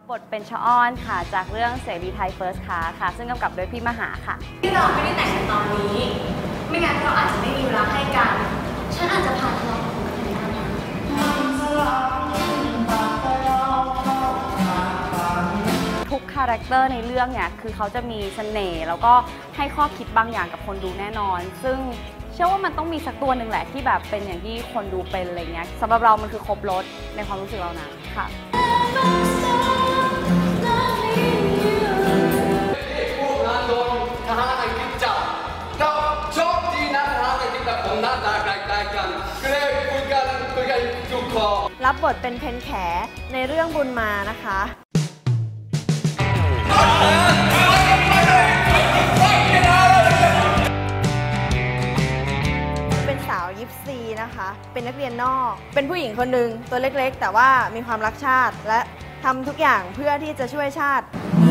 บทเป็นชะอ้อนค่ะจากเรื่องเสรีไทย First Class ค่ะซึ่งกำกับโดยพี่มหาค่ะที่เราไม่ได้แต่งกันตอนนี้ไม่งั้นเราอาจจะไม่มีเวลาให้กันฉันอาจจะพาทะเลาะกับคนอื่นได้นะทุกคาแรคเตอร์ในเรื่องเนี่ยคือเขาจะมีเสน่ห์แล้วก็ให้ข้อคิดบางอย่างกับคนดูแน่นอนซึ่งเชื่อว่ามันต้องมีสักตัวหนึ่งแหละที่แบบเป็นอย่างที่คนดูเป็นอะไรเงี้ยสำหรับเรามันคือครบรสในความรู้สึกเรานะค่ะพวกนั้นโดนทหารอังกฤษจับเราโชคดีนะทหารอังกฤษกับผมหน้าตาใกล้ๆกันก็เลยคุยกันจุกคอรับบทเป็นเพนแขในเรื่องบุญมานะคะเป็นสาวยิปซีนะคะเป็นนักเรียนนอกเป็นผู้หญิงคนหนึ่งตัวเล็กๆแต่ว่ามีความรักชาติและทำทุกอย่างเพื่อที่จะช่วยชาติ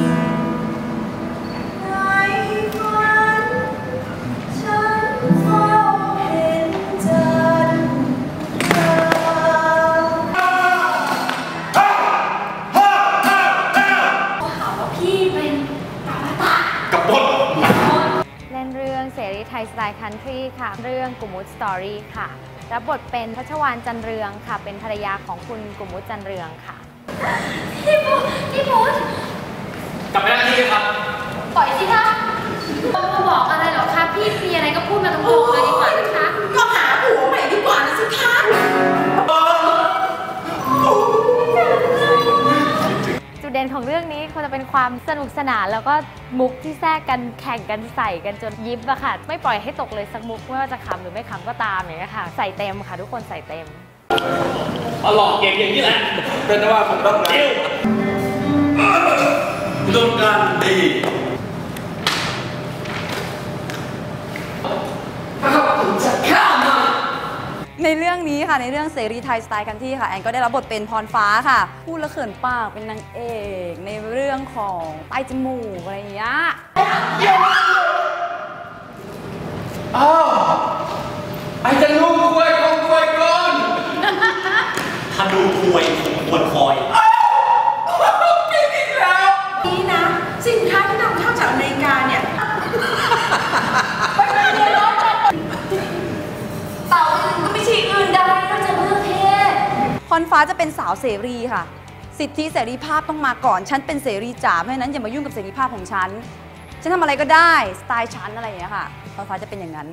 เล่นเรื่องเสรีไทยสไตล์คันทรีค่ะเรื่องกุมุตสตอรี่ค่ะรับบทเป็นพัชวาลจันเรืองค่ะเป็นภรรยาของคุณกุมุตจันเรืองค่ะพี่พุทธกลับไปนั่งที่ครับปล่อยสิคะมาบอกอะไรหรอคะพี่มีอะไรก็พูดมาตรงๆเลยดีกว่านะคะก็หาผัวใหม่ดีกว่านะสิคะจุดเด่นของเรื่องนี้คงจะเป็นความสนุกสนานแล้วก็มุกที่แทรกกันแข่งกันใส่กันจนยิ้มอะค่ะไม่ปล่อยให้ตกเลยสักมุกไม่ว่าจะขำหรือไม่ขำก็ตามอย่างเงี้ยค่ะใส่เต็มค่ะทุกคนใส่เต็มหลอกเก่งอย่างนี้แหละเป็นว่าผมต้องการดีในเรื่องนี้ค่ะในเรื่องเสรีไทยสไตล์คันที่ค่ะแอนก็ได้รับบทเป็นพรฟ้าค่ะพูดแล้วเขินปากเป็นนางเอกในเรื่องของปลายจมูกอะไรอย่างเงี้ยไอ้จะรู้คุยก่อนถ้าดูคุยควรคอยกินอีกแล้วนี่นะสินค้าที่นำเข้าจากอเมริกาเนี่ยเต่าอื่นก็ไม่ใช่อื่นใดนอกจากเลือกเพศพรฟ้าจะเป็นสาวเสรีค่ะสิทธิเสรีภาพต้องมาก่อนฉันเป็นเสรีจ๋าเพราะฉะนั้นอย่ามายุ่งกับเสรีภาพของฉันทำอะไรก็ได้สไตล์ฉันอะไรอย่างเงี้ยค่ะพรฟ้าจะเป็นอย่างนั้น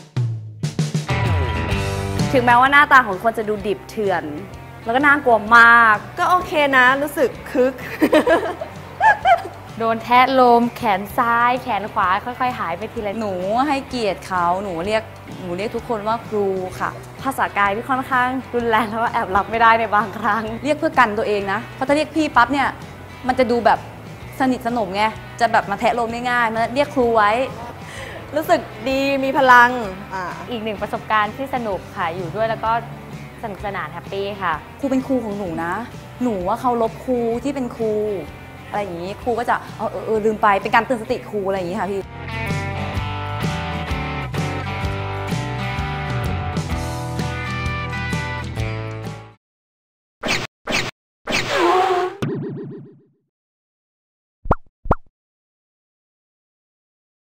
ถึงแม้ว่าหน้าตาของคนจะดูดิบเถื่อนแล้วก็น่ากลัวมากก็โอเคนะรู้สึกคึกโดนแทะลมแขนซ้ายแขนขวาค่อยๆหายไปทีละหนูให้เกียรติเขาหนูเรียกทุกคนว่าครูค่ะภาษากายที่ค่อนข้างรุนแรงแล้วก็แอบรับไม่ได้ในบางครั้งเรียกเพื่อกันตัวเองนะเพราะถ้าเรียกพี่ปั๊บเนี่ยมันจะดูแบบสนิทสนมไงจะแบบมาแทะลมง่ายๆมาเรียกครูไว้รู้สึกดีมีพลังอีกหนึ่งประสบการณ์ที่สนุกค่ะอยู่ด้วยแล้วก็สนุกสนานแฮปปี้ค่ะครูเป็นครูของหนูนะหนูว่าเขาลบครูที่เป็นครูอะไรอย่างนี้ครูก็จะลืมไปเป็นการเตือนสติครูอะไรอย่างนี้ค่ะพี่